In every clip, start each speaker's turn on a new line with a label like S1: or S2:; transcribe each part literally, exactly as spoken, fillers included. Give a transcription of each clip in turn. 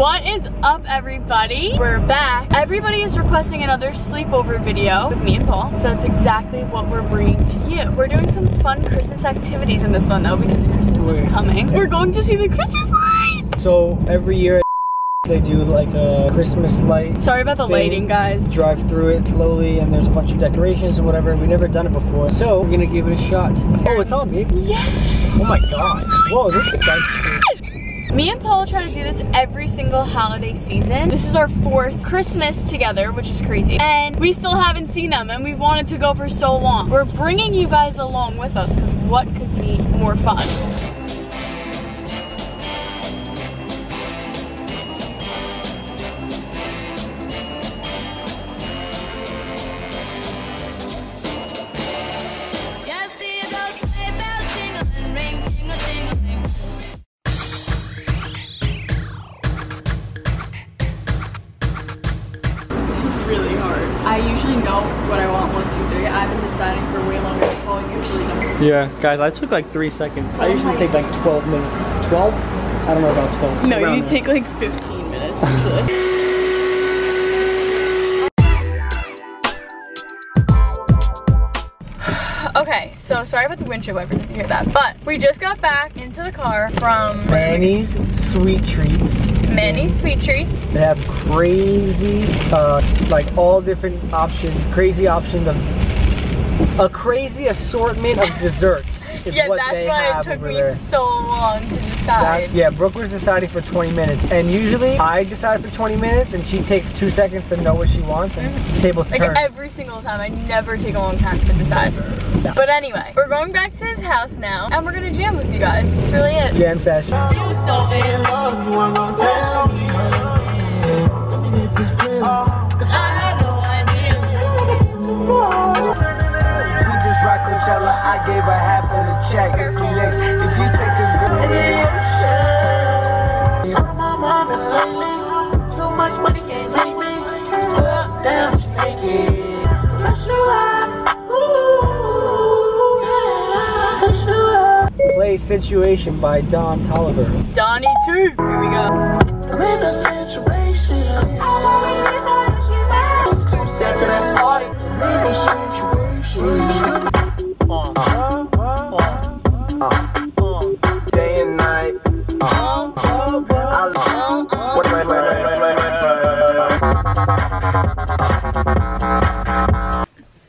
S1: What is up, everybody? We're back. Everybody is requesting another sleepover video with me and Paul, so that's exactly what we're bringing to you. We're doing some fun Christmas activities in this one though, because Christmas Wait. is coming. We're going to see the Christmas lights!
S2: So every year they do like a Christmas light.
S1: Sorry about the thing. lighting, guys.
S2: Drive through it slowly and there's a bunch of decorations and whatever. We've never done it before, so we're gonna give it a shot. Oh, it's on, babe.
S1: Yeah!
S2: Oh my god. Whoa, look at that shit.
S1: Me and Paul try to do this every single holiday season. This is our fourth Christmas together, which is crazy. And we still haven't seen them, and we've wanted to go for so long. We're bringing you guys along with us, because what could be more fun? I usually know what I want, one, two, three. I've been deciding for way longer than Paul usually does.
S2: Yeah, guys, I took like three seconds. I usually take like twelve minutes. twelve? I don't know about twelve.
S1: No, you take like fifteen minutes usually. Okay, so sorry about the windshield wipers if you hear that, but we just got back into the car from
S2: Manny's Sweet Treats.
S1: Manny's Sweet Treats.
S2: They have crazy, uh, like all different options, crazy options of, a crazy assortment of desserts. Is
S1: Yeah,
S2: what
S1: that's
S2: they
S1: why
S2: have
S1: it took
S2: over
S1: me
S2: there.
S1: so long to decide.
S2: That's, yeah, Brooke was deciding for twenty minutes, and usually I decide for twenty minutes, and she takes two seconds to know what she wants, and mm-hmm. tables
S1: like
S2: turn.
S1: Every single time, I never take a long time to decide. Yeah. But anyway, we're going back to his house now, and we're gonna jam with you guys. That's really it.
S2: Jam session.
S3: You so in love, you ain't gonna tell me. Let me get this pill. Cause I had no idea. We just rock Coachella, I gave her half of the check. If you next, if you take a girl in the ocean. Put my mom in lately. So much money can't take me. Up, down, she naked. Rush you out. Ooh, yeah. Rush you out.
S2: Play Situation by Don Toliver.
S1: Donnie two. Here we go.
S3: I'm in a situation. Step to that party. I'm in a situation.
S2: Uh, uh, uh, uh. Day and night. Uh, uh, uh, wait, wait, wait, wait, wait, wait, wait.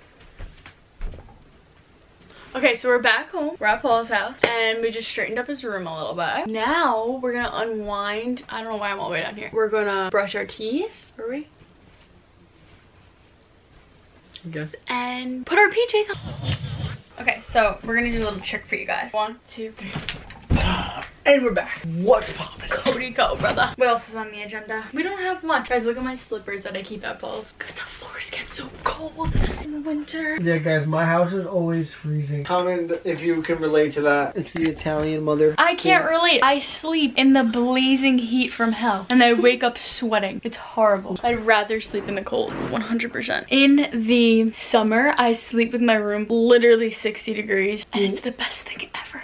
S1: Okay, so we're back home. We're at Paul's house, and we just straightened up his room a little bit. Now we're gonna unwind. I don't know why I'm all the way down here. We're gonna brush our teeth. Are we?
S2: I guess.
S1: And put our P Js on. Okay, so we're gonna do a little trick for you guys. One, two, three.
S2: And we're back. What's poppin'?
S1: Cody Co, brother. What else is on the agenda? We don't have much. Guys, look at my slippers that I keep at Paul's, because the floors get so cold in the winter.
S2: Yeah, guys, my house is always freezing. Comment if you can relate to that. It's the Italian mother.
S1: I can't relate. I sleep in the blazing heat from hell, and I wake up sweating. It's horrible. I'd rather sleep in the cold, one hundred percent. In the summer, I sleep with my room literally sixty degrees, and it's the best thing ever.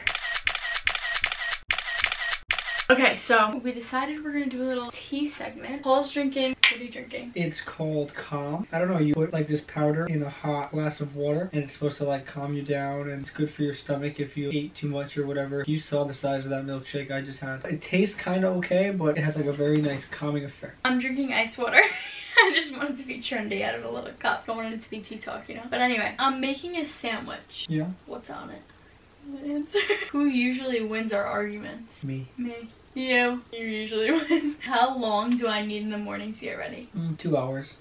S1: Okay, so we decided we're gonna do a little tea segment. Paul's drinking. What are you drinking?
S2: It's called Calm. I don't know, you put like this powder in a hot glass of water, and it's supposed to like calm you down, and it's good for your stomach if you ate too much or whatever. You saw the size of that milkshake I just had. It tastes kind of okay, but it has like a very nice calming effect.
S1: I'm drinking ice water. I just wanted to be trendy out of a little cup. I wanted it to be tea talk, you know? But anyway, I'm making a sandwich.
S2: Yeah.
S1: What's on it? Answer. Who usually wins our arguments?
S2: Me.
S1: Me. You. You usually win. How long do I need in the morning to get ready?
S2: Mm, two hours.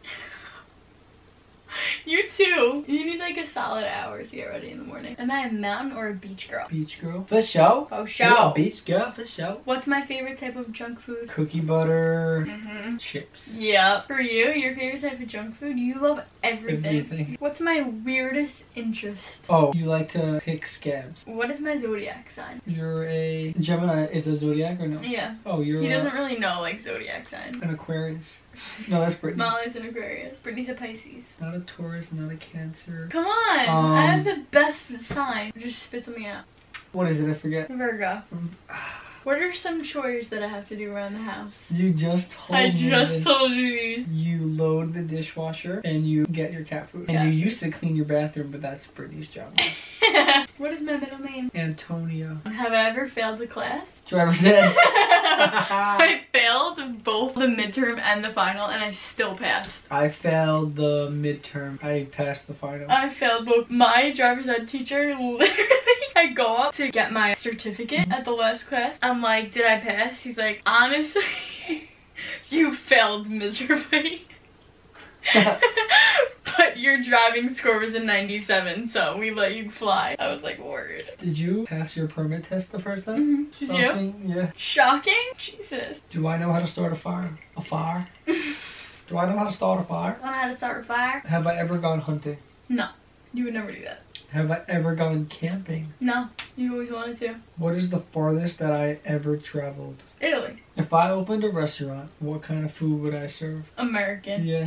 S1: You too. You need like a solid hour to get ready in the morning. Am I a mountain or a beach girl?
S2: Beach girl. For show.
S1: Oh, show.
S2: Yeah, beach girl, for show.
S1: What's my favorite type of junk food?
S2: Cookie butter.
S1: Mm-hmm.
S2: Chips.
S1: Yeah. For you, your favorite type of junk food? You love everything.
S2: Everything.
S1: What's my weirdest interest?
S2: Oh, you like to pick scabs.
S1: What is my zodiac sign?
S2: You're a Gemini. Is a zodiac or no?
S1: Yeah.
S2: Oh, you're
S1: He
S2: a,
S1: doesn't really know like zodiac signs.
S2: an Aquarius. No, that's Brittany.
S1: Molly's an Aquarius. Brittany's a Pisces.
S2: Not a Taurus, not a Cancer.
S1: Come on!
S2: Um,
S1: I have the best sign. Just spit something out.
S2: What is it? I forget.
S1: Virgo. What are some chores that I have to do around the house?
S2: You just told
S1: I
S2: me
S1: just
S2: this.
S1: told you these.
S2: You load the dishwasher and you get your cat food.
S1: Yeah.
S2: And you used to clean your bathroom, but that's Brittany's job now.
S1: What is my middle name?
S2: Antonia.
S1: Have I ever failed a class?
S2: Driver's ed.
S1: I failed both the midterm and the final, and I still passed.
S2: I failed the midterm. I passed the final.
S1: I failed both. My driver's ed teacher, literally, I go up to get my certificate at the last class. I'm like, did I pass? He's like, honestly, you failed miserably. But your driving score was a ninety-seven, so we let you fly. I was like, word.
S2: Did you pass your permit test the first time?
S1: Mm-hmm. Did you?
S2: Something? Yeah.
S1: Shocking? Jesus.
S2: Do I know how to start a fire? A fire? Do I know how to start a fire?
S1: I know how to start a fire?
S2: Have I ever gone hunting?
S1: No. You would never do that.
S2: Have I ever gone camping?
S1: No. You always wanted to.
S2: What is the farthest that I ever traveled?
S1: Italy.
S2: If I opened a restaurant, what kind of food would I serve?
S1: American.
S2: Yeah.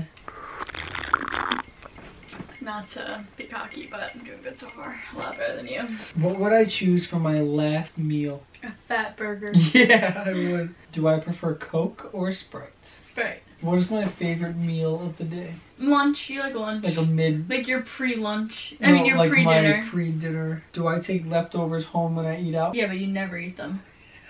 S1: Not to be cocky, but I'm doing good so far. A lot better than you.
S2: What would I choose for my last meal?
S1: A fat burger.
S2: Yeah, I would. Do I prefer Coke or Sprite?
S1: Sprite.
S2: What is my favorite meal of the day?
S1: Lunch. You like lunch.
S2: Like a mid...
S1: Like your pre-lunch. I
S2: No,
S1: mean your
S2: like
S1: pre-dinner.
S2: my pre-dinner. Do I take leftovers home when I eat out?
S1: Yeah, but you never eat them.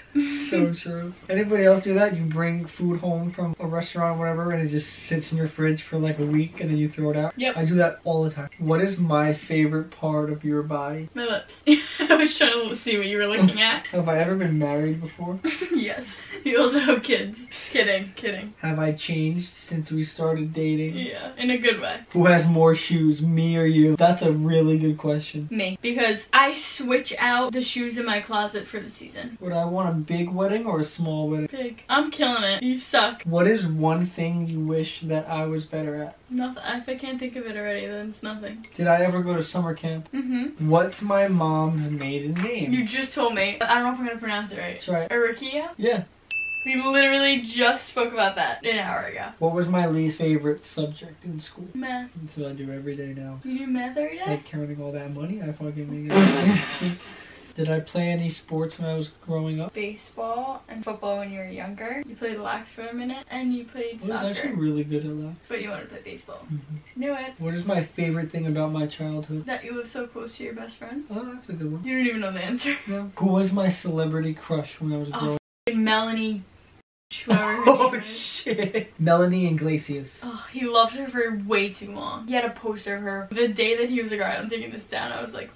S2: So true. Anybody else do that? You bring food home from a restaurant or whatever and it just sits in your fridge for like a week and then you throw it out?
S1: Yep.
S2: I do that all the time. What is my favorite part of your body?
S1: My lips. I was trying to see what you were looking at.
S2: Have I ever been married before?
S1: Yes. You also have kids. Kidding, kidding.
S2: Have I changed since we started dating?
S1: Yeah, in a good way.
S2: Who has more shoes, me or you? That's a really good question.
S1: Me. Because I switch out the shoes in my closet for the season.
S2: Would I want a big wedding or a small wedding?
S1: Big. I'm killing it. You suck.
S2: What is one thing you wish that I was better at?
S1: Nothing. If I can't think of it already, then it's nothing.
S2: Did I ever go to summer camp?
S1: Mm-hmm.
S2: What's my mom's maiden name?
S1: You just told me. I don't know if I'm gonna pronounce it right.
S2: That's right.
S1: Arikia?
S2: Yeah.
S1: We literally just spoke about that an hour ago.
S2: What was my least favorite subject in school?
S1: Math.
S2: That's what I do every day now.
S1: You do math every day?
S2: Like counting all that money I fucking make. Did I play any sports when I was growing up?
S1: Baseball and football when you were younger. You played lax for a minute and you played
S2: I was
S1: soccer.
S2: actually really good at that.
S1: But you wanted to play baseball.
S2: Mm-hmm.
S1: Knew it.
S2: What is my favorite thing about my childhood?
S1: That you live so close to your best friend.
S2: Oh, that's a good one.
S1: You don't even know the answer.
S2: No. Who was my celebrity crush when I was
S1: Oh,
S2: growing up?
S1: Melanie. Whoever her
S2: Oh
S1: name is.
S2: shit. Melanie Iglesias.
S1: Oh, he loved her for way too long. He had a poster of her. The day that he was like, alright, I'm taking this down, I was like,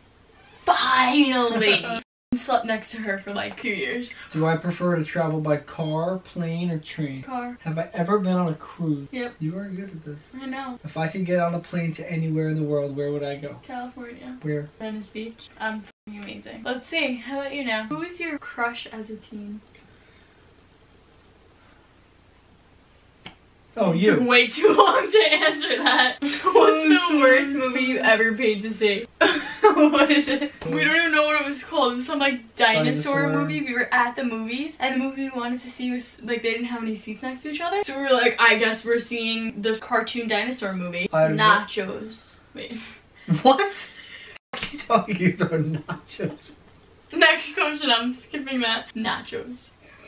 S1: finally! Slept next to her for like two years.
S2: Do I prefer to travel by car, plane, or train?
S1: Car.
S2: Have I ever been on a cruise?
S1: Yep.
S2: You are good at this.
S1: I know.
S2: If I could get on a plane to anywhere in the world, where would I go?
S1: California.
S2: Where?
S1: Venice Beach. I'm f***ing amazing. Let's see. How about you now? Who was your crush as a teen?
S2: Oh,
S1: It took
S2: you.
S1: way too long to answer that. What's the worst movie you ever paid to see? What is it? We don't even know what it was called. It was some like dinosaur,
S2: Dinosaur.
S1: movie. We were at the movies and the movie we wanted to see was like they didn't have any seats next to each other. So we were like, I guess we're seeing the cartoon dinosaur movie.
S2: I don't know.
S1: Nachos. Wait.
S2: What? What are you talking about nachos?
S1: Next question, I'm skipping that. Nachos.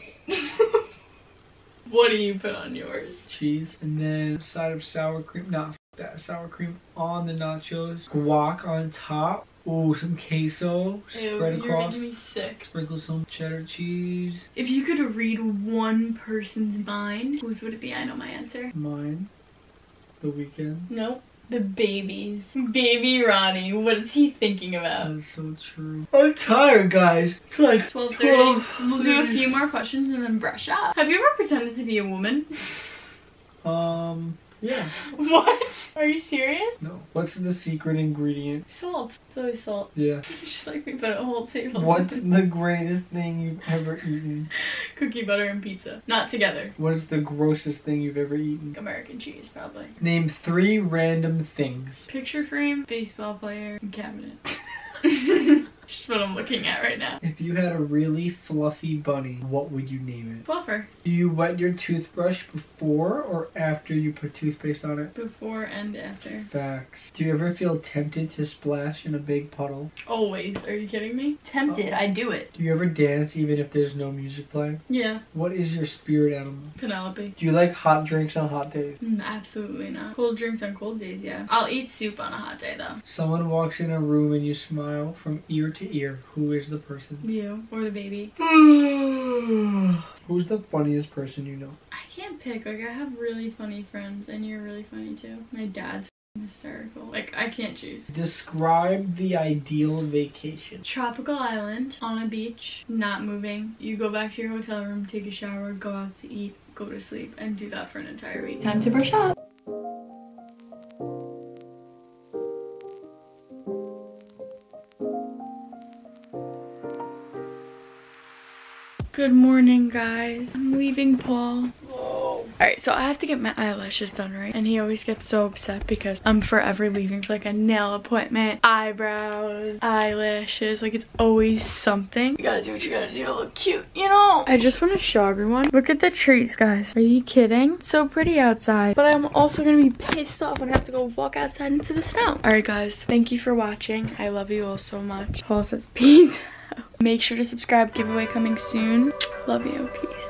S1: What do you put on yours?
S2: Cheese, and then a side of sour cream. Nah, f that sour cream on the nachos. Guac on top. Ooh, some queso
S1: Ew,
S2: spread
S1: you're
S2: across.
S1: making me sick.
S2: Sprinkle some cheddar cheese.
S1: If you could read one person's mind, whose would it be? I know my answer.
S2: Mine. The weekend.
S1: Nope. The babies. Baby Ronnie. What is he thinking about?
S2: That's so true. I'm tired, guys. It's like
S1: twelve thirty. We'll do a few more questions and then brush up. Have you ever pretended to be a woman?
S2: Um, yeah.
S1: What? Are you serious?
S2: No. What's the secret ingredient?
S1: Salt. It's always salt.
S2: Yeah.
S1: Just like we put a whole table.
S2: What's the greatest thing you've ever eaten?
S1: Cookie butter and pizza. Not together.
S2: What is the grossest thing you've ever eaten?
S1: American cheese, probably.
S2: Name three random things.
S1: Picture frame, baseball player, and cabinet. Just what I'm looking at right now.
S2: If you had a really fluffy bunny, what would you name it?
S1: Fluffer.
S2: Do you wet your toothbrush before or after you put toothpaste on it?
S1: Before and after.
S2: Facts. Do you ever feel tempted to splash in a big puddle?
S1: Always. Are you kidding me? Tempted. I do it.
S2: Do you ever dance even if there's no music playing?
S1: Yeah.
S2: What is your spirit animal?
S1: Penelope.
S2: Do you like hot drinks on hot days?
S1: Mm, absolutely not. Cold drinks on cold days, yeah. I'll eat soup on a hot day though.
S2: Someone walks in a room and you smile from ear to ear. Who is the person?
S1: You. Or the baby.
S2: Who's the funniest person you know?
S1: I can't pick. Like, I have really funny friends, and you're really funny too. My dad's hysterical. Like, I can't choose.
S2: Describe the ideal vacation.
S1: Tropical island, on a beach, not moving. You go back to your hotel room, take a shower, go out to eat, go to sleep, and do that for an entire week. Time to brush up. Good morning, guys. I'm leaving Paul. Alright, so I have to get my eyelashes done, right? And he always gets so upset because I'm forever leaving for like a nail appointment, eyebrows, eyelashes. Like, it's always something. You gotta do what you gotta do to look cute, you know? I just want to show everyone. Look at the trees, guys. Are you kidding? It's so pretty outside. But I'm also gonna be pissed off when I have to go walk outside into the snow. Alright, guys. Thank you for watching. I love you all so much. Paul says peace. Make sure to subscribe. Giveaway coming soon. Love you. Peace.